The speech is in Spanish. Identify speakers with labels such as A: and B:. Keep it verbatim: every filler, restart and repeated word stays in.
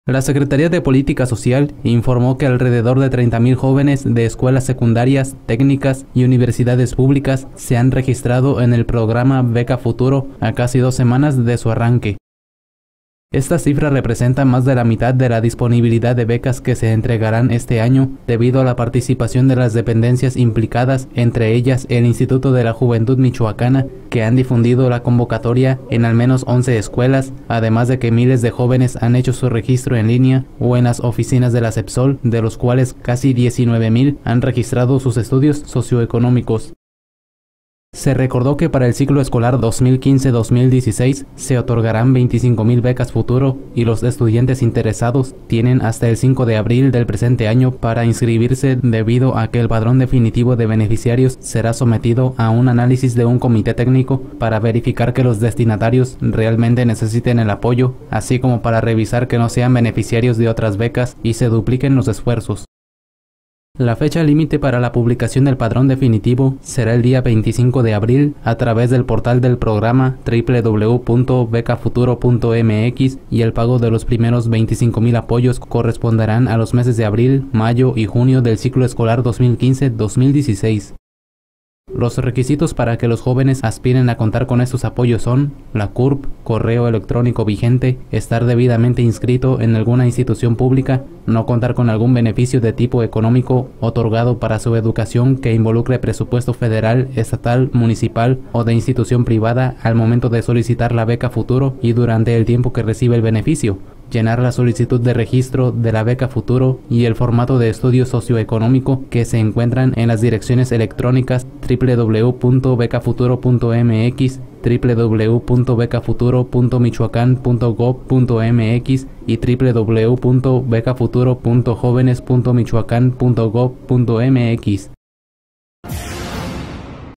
A: La Secretaría de Política Social informó que alrededor de treinta mil jóvenes de escuelas secundarias, técnicas y universidades públicas se han registrado en el programa Beca Futuro a casi dos semanas de su arranque. Esta cifra representa más de la mitad de la disponibilidad de becas que se entregarán este año debido a la participación de las dependencias implicadas, entre ellas el Instituto de la Juventud Michoacana, que han difundido la convocatoria en al menos once escuelas, además de que miles de jóvenes han hecho su registro en línea o en las oficinas de la CEPSOL, de los cuales casi diecinueve mil han registrado sus estudios socioeconómicos. Se recordó que para el ciclo escolar dos mil quince dos mil dieciséis se otorgarán veinticinco mil becas Futuro y los estudiantes interesados tienen hasta el cinco de abril del presente año para inscribirse, debido a que el padrón definitivo de beneficiarios será sometido a un análisis de un comité técnico para verificar que los destinatarios realmente necesiten el apoyo, así como para revisar que no sean beneficiarios de otras becas y se dupliquen los esfuerzos. La fecha límite para la publicación del padrón definitivo será el día veinticinco de abril a través del portal del programa doble u doble u doble u punto beca futuro punto m x y el pago de los primeros veinticinco mil apoyos corresponderán a los meses de abril, mayo y junio del ciclo escolar dos mil quince dos mil dieciséis. Los requisitos para que los jóvenes aspiren a contar con estos apoyos son la C U R P, correo electrónico vigente, estar debidamente inscrito en alguna institución pública, no contar con algún beneficio de tipo económico otorgado para su educación que involucre presupuesto federal, estatal, municipal o de institución privada al momento de solicitar la beca Futuro y durante el tiempo que recibe el beneficio. Llenar la solicitud de registro de la beca Futuro y el formato de estudio socioeconómico que se encuentran en las direcciones electrónicas doble u doble u doble u punto beca futuro punto m x, doble u doble u doble u punto beca futuro punto michoacán punto gob punto m x y doble u doble u doble u punto beca futuro punto jóvenes punto michoacán punto gob punto m x.